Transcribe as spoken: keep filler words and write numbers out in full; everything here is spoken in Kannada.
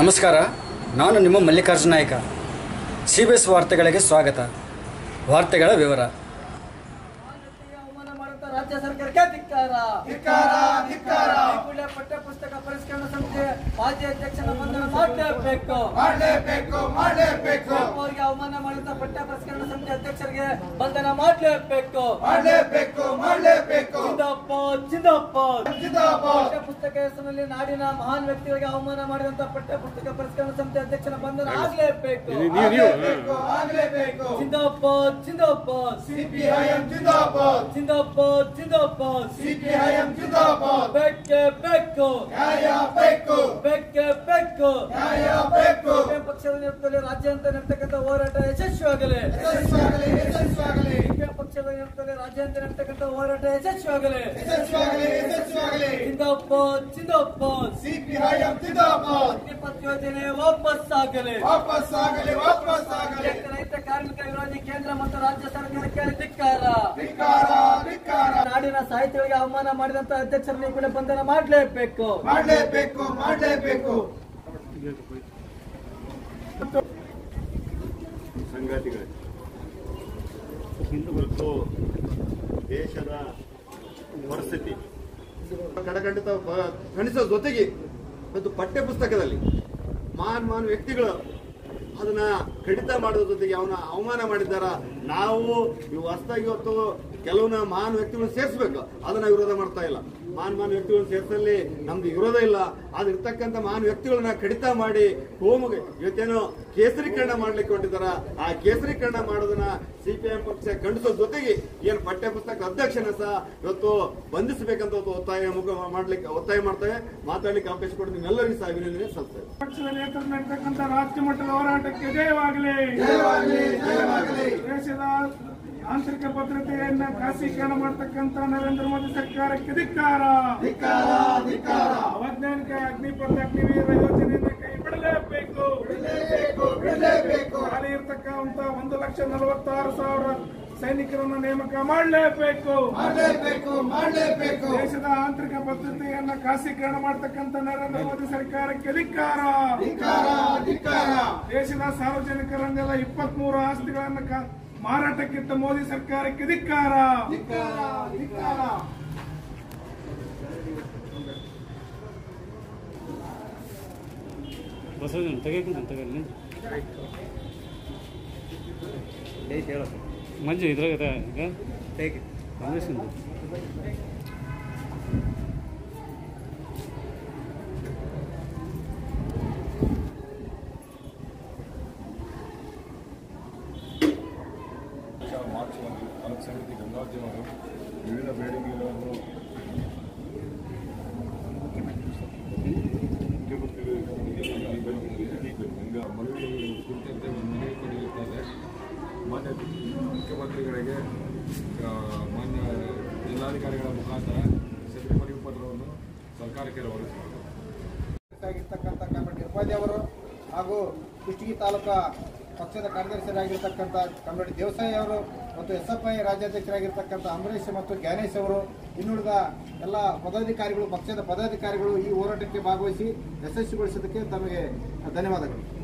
ನಮಸ್ಕಾರ, ನಾನು ನಿಮ್ಮ Mallikarjuna Naik. C B S ವಾರ್ತೆಗಳಿಗೆ ಸ್ವಾಗತ. ವಾರ್ತೆಗಳ ವಿವರ. ರಾಜ್ಯ ಸರ್ಕಾರಕ್ಕೆ ಧಿಕ್ಕಾರ. ಪಠ್ಯ ಪುಸ್ತಕ ಪರಿಷ್ಕರಣಾ ಸಮಿತಿ ಮಾಜಿ ಅಧ್ಯಕ್ಷನ ಬಂಧನ ಮಾಡಲೇಬೇಕು ಮಾಡಲೇಬೇಕು ಮಾಡಲೇಬೇಕು ಅವರಿಗೆ ಅವಮಾನ ಮಾಡಿದ ಪಠ್ಯ ಪರಿಷ್ಕರಣಾ ಸಮಿತಿ ಅಧ್ಯಕ್ಷರಿಗೆ ಬಂಧನ ಮಾಡಲೇಬೇಕು ಮಾಡಲೇಬೇಕು ಮಾಡಲೇಬೇಕು ಜಿಂದಾಬಾದ್ ಜಿಂದಾಬಾದ್ ಜಿಂದಾಬಾದ್ ಪಠ್ಯ ಪುಸ್ತಕ ಹೆಸರಿನಲ್ಲಿ ನಾಡಿನ ಮಹಾನ್ ವ್ಯಕ್ತಿಗಳಿಗೆ ಅವಮಾನ ಮಾಡಿದಂತ ಪಠ್ಯ ಪುಸ್ತಕ ಪರಿಷ್ಕರಣಾ ಸಮಿತಿ ಅಧ್ಯಕ್ಷನ ಬಂಧನ ಆಗಲೇಬೇಕು ಆಗಲೇಬೇಕು ಜಿಂದಾಬಾದ್ ಜಿಂದಾಬಾದ್ ಸಿಪಿಐಎಂ ಜಿಂದಾಬಾದ್ ಜಿಂದಾಬಾದ್ ಜಿಂದಾಬಾದ್ ಸಿಪಿಐಎಂ ಜಿಂದಾಬಾದ್ ಬೇಕೇ ಬೇಕು ನ್ಯಾಯ ಬೇಕು ಬೇಕೇ ಬೇಕು ನ್ಯಾಯ ಬೇಕು ಪಕ್ಷದ ನೇತೃತ್ವದಲ್ಲಿ ರಾಜ್ಯಾಂತರ ನಡೆತಕ್ಕಂಥ ಹೋರಾಟ ಯಶಸ್ವಿಯಾಗಲಿ ಯಶಸ್ವಿಯಾಗಲಿ ಯಶಸ್ವಿಯಾಗಲಿ ಪಕ್ಷದ ನೇತೃತ್ವದಲ್ಲಿ ರಾಜ್ಯಾಂತರ ನಡೆತಕ್ಕಂಥ ಹೋರಾಟ ಯಶಸ್ವಿಯಾಗಲಿ ಯಶಸ್ವಿಯಾಗಲಿ ಯಶಸ್ವಿಯಾಗಲಿ ಜಿಂದಾಬಾದ್ ಜಿಂದಾಬಾದ್ ಸಿಪಿಐಎಂ ಜಿಂದಾಬಾದ್ ಅಗ್ನಿಪಥ್ ಯೋಜನೆ ವಾಪಸ್ ಆಗಲಿ ವಾಪಸ್ ಆಗಲಿ ವಾಪಸ್ ಆಗಲಿ ರೈತ ಕಾರ್ಮಿಕ ವಿರೋಧಿ ಕೇಂದ್ರ ಮತ್ತು ರಾಜ್ಯ ಸರ್ಕಾರಕ್ಕೆ ಧಿಕ್ಕಾರ ಧಿಕ್ಕಾರ ಧಿಕ್ಕಾರ ನಾಡಿನ ಸಾಹಿತ್ಯಗಳಿಗೆ ಅವಮಾನ ಮಾಡಿದಂತ ಅಧ್ಯಕ್ಷರನ್ನು ಕೂಡ ಬಂಧನ ಮಾಡಲೇಬೇಕು ಮಾಡಲೇಬೇಕು ಮಾಡಲೇಬೇಕು ಸಂಗಾತಿಗಳೇ, ಇವತ್ತು ದೇಶದ ಪರಿಸ್ಥಿತಿ ಕಡಗಂಡಿತ ಗಣಿಸೋ ಜೊತೆಗೆ ಇವತ್ತು ಪಠ್ಯ ಪುಸ್ತಕದಲ್ಲಿ ಮಹಾನ್ ಮಹಾನ್ ವ್ಯಕ್ತಿಗಳು ಅದನ್ನ ಕಡಿತ ಮಾಡೋದ್ರ ಜೊತೆಗೆ ಅವನ ಅವಮಾನ ಮಾಡಿದ್ದಾರ. ನಾವು ಇವು ಹೊಸದಾಗಿ ಇವತ್ತು ಕೆಲವನ್ನ ಮಹಾನ್ ವ್ಯಕ್ತಿಗಳನ್ನ ಸೇರಿಸಬೇಕು, ಅದನ್ನ ವಿರೋಧ ಮಾಡ್ತಾ ಇಲ್ಲ. ಮಹಾನ್ ಮಹಾನ್ ವ್ಯಕ್ತಿಗಳನ್ನ ಸೇರಿಸಲ್ಲಿ ನಮ್ದು ವಿರೋಧ ಇಲ್ಲ. ಆದ್ರೆ ಇರ್ತಕ್ಕಂಥ ಮಹಾನ್ ವ್ಯಕ್ತಿಗಳನ್ನ ಕಡಿತ ಮಾಡಿ ಹೋಮಗೆ ಇವತ್ತೇನೋ ಕೇಸರೀಕರಣ ಮಾಡ್ಲಿಕ್ಕೆ ಹೊರಟಿದಾರ. ಆ ಕೇಸರೀಕರಣ ಮಾಡೋದನ್ನ ಸಿಪಿಎಂ ಪಕ್ಷ ಖಂಡಿಸೋ ಜೊತೆಗೆ ಏನು ಪಠ್ಯ ಪುಸ್ತಕ ಅಧ್ಯಕ್ಷನ ಸಹ ಇವತ್ತು ಬಂಧಿಸಬೇಕಂತ ಒತ್ತಾಯ ಮುಖ ಮಾಡ್ಲಿಕ್ಕೆ ಒತ್ತಾಯ ಮಾಡ್ತೇವೆ. ಮಾತಾಡ್ಲಿಕ್ಕೆ ಅವಕಾಶ ಕೊಟ್ಟು ನಿಮ್ಮೆಲ್ಲರಿಗೂ ಸಹ ಅಭಿನಂದನೆ ಸಲ್ಲಿಸ್ತೇವೆ. ಪಕ್ಷದ ನೇತೃತ್ವ ನಡೆತಕ್ಕಂಥ ರಾಜ್ಯ ಮಟ್ಟದ ಹೋರಾಟಕ್ಕೆ ಜಯವಾಗಲಿ. ದೇಶದ ಆಂತರಿಕ ಭದ್ರತೆಯನ್ನ ಖಾಸಗೀಕರಣ ಮಾಡತಕ್ಕಂಥ ನರೇಂದ್ರ ಮೋದಿ ಸರ್ಕಾರಕ್ಕೆ ಧಿಕ್ಕಾರ. ಅವೈಜ್ಞಾನಿಕ ಅಗ್ನಿಪಥ ಅಗ್ನಿವೀರ ಯೋಜನೆಯಿಂದ ಕೈ ಬಿಡಲೇಬೇಕು. ಖಾಲಿ ಇರ್ತಕ್ಕಂಥ ಒಂದು ಲಕ್ಷ ನಲವತ್ತಾರು ಸಾವಿರ ಸೈನಿಕರನ್ನು ನೇಮಕ ಮಾಡಲೇಬೇಕು ಮಾಡಲೇಬೇಕು ಮಾಡಲೇಬೇಕು ದೇಶದ ಆಂತರಿಕ ಭದ್ರತೆಯನ್ನ ಖಾಸಗೀಕರಣ ಮಾಡತಕ್ಕಂಥ ನರೇಂದ್ರ ಮೋದಿ ಸರ್ಕಾರಕ್ಕೆ ಧಿಕ್ಕಾರ. ದೇಶದ ಸಾರ್ವಜನಿಕ ರಂಗದ ಇಪ್ಪತ್ತ್ ಮೂರು ಆಸ್ತಿಗಳನ್ನ ಮಾರಾಟಕ್ಕಿಟ್ಟ ಮೋದಿ ಸರ್ಕಾರಕ್ಕೆ ಧಿಕ್ಕಾರ. ಮಂಜು ಇದ್ರಾಗ ಈಗ ಮಾರ್ಚ್ ಒಂದು ತಾಲೂಕು ಸಮಿತಿ ಗಂಗಾವತಿಯವರು ವಿವಿಧ ಬೇಡಿಕೆಗಳನ್ನು ಮನವಿಗಳನ್ನು ಕುರಿತಂತೆ ಮನವಿ ಕೊಡಲಿದ್ದಾರೆ. ಮಾನ್ಯ ಮುಖ್ಯಮಂತ್ರಿಗಳಿಗೆ ಮಾನ್ಯ ಜಿಲ್ಲಾಧಿಕಾರಿಗಳ ಮುಖಾಂತರ ಸಭೆ ಮನವಿ ಪತ್ರವನ್ನು ಸರ್ಕಾರಕ್ಕೆ ರವಾನಿಸಲಾಗಿದೆ. ನಿರ್ವಾದಿ ಅವರು ಹಾಗೂ ಕುಷ್ಟಗಿ ತಾಲೂಕಾ ಪಕ್ಷದ ಕಾರ್ಯದರ್ಶಿಯಾಗಿರ್ತಕ್ಕಂಥ ಕಮ್ಮಡಿ ದೇವಸಾಯಿ ಅವರು ಮತ್ತು ಎಸ್ ಎಫ್ ಐ ರಾಜ್ಯಾಧ್ಯಕ್ಷರಾಗಿರ್ತಕ್ಕಂಥ ಅಂಬರೀಶ್ ಮತ್ತು ಜ್ಞಾನೇಶ್ ಅವರು, ಇನ್ನುಳಿದ ಎಲ್ಲ ಪದಾಧಿಕಾರಿಗಳು, ಪಕ್ಷದ ಪದಾಧಿಕಾರಿಗಳು ಈ ಹೋರಾಟಕ್ಕೆ ಭಾಗವಹಿಸಿ ಯಶಸ್ವಿಗೊಳಿಸೋದಕ್ಕೆ ತಮಗೆ ಧನ್ಯವಾದಗಳು.